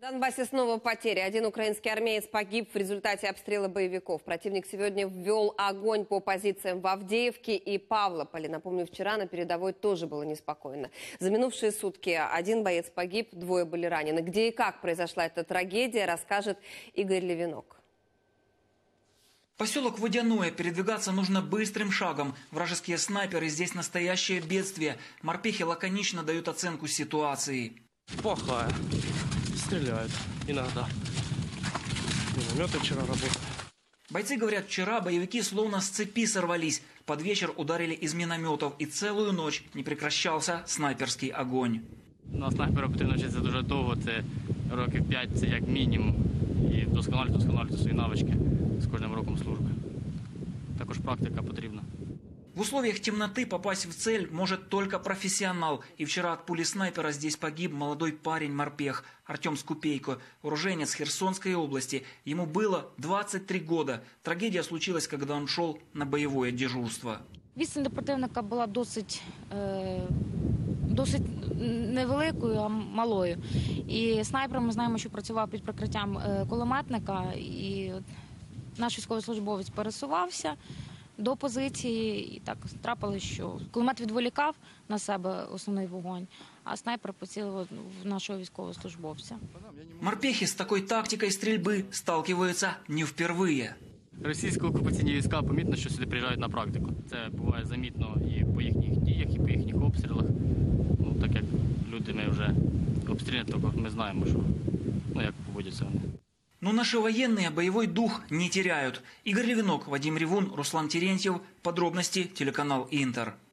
В Донбассе снова потери. Один украинский армеец погиб в результате обстрела боевиков. Противник сегодня ввел огонь по позициям в Авдеевке и Павлополе. Напомню, вчера на передовой тоже было неспокойно. За минувшие сутки один боец погиб, 2 были ранены. Где и как произошла эта трагедия, расскажет Игорь Левинок. Поселок Водяное. Передвигаться нужно быстрым шагом. Вражеские снайперы здесь настоящее бедствие. Морпехи лаконично дают оценку ситуации. Плохая. Стреляют иногда. Минометы вчера работали. Бойцы говорят, вчера боевики словно с цепи сорвались. Под вечер ударили из минометов, и целую ночь не прекращался снайперський огонь. На снайпера потрібно вчитися дуже довго, це років 5, це як мінімум. І досконалювати свої навички з кожним роком служби. Також практика потрібна. В условиях темноты попасть в цель может только профессионал. И вчера от пули снайпера здесь погиб молодой парень-морпех Артем Скупейко, уроженец Херсонской области. Ему было 23 года. Трагедия случилась, когда он шел на боевое дежурство. Відстань до противника була досить невеликою, а малою. І снайпер, ми знаємо, що працював під прикриттям кулеметника. І наш військовослужбовець пересувався до позиції, і так трапилось, що кулемет відволікав на себе основний вогонь, а снайпер поцілив в нашого військовослужбовця. Морпехи с такой тактикой стрельбы сталкиваются не впервые. Російсько-окупаційні війська помітно, що сюди приїжджають на практику. Це буває замітно і по їхніх діях, і по їхніх обстрілах. Ну, так як люди ми вже обстріляні, то ми знаємо, що, як поводяться вони. Но наши военные боевой дух не теряют. Игорь Левинок, Вадим Ревун, Руслан Терентьев. Подробности телеканал Интер.